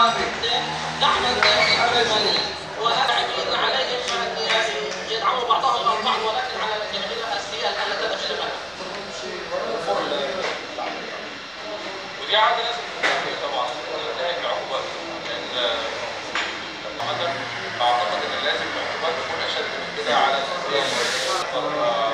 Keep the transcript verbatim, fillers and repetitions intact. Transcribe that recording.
دعما دائما ولاعبين عليهم ان يدعموا بعضهم البعض، ولكن على الجماهير السياسيه الا تدخلها. ودي عاده لازم تنتهي طبعا، تنتهي بعقوبات، لان اعتقد ان لازم العقوبات تكون اشد من كده على الانديه.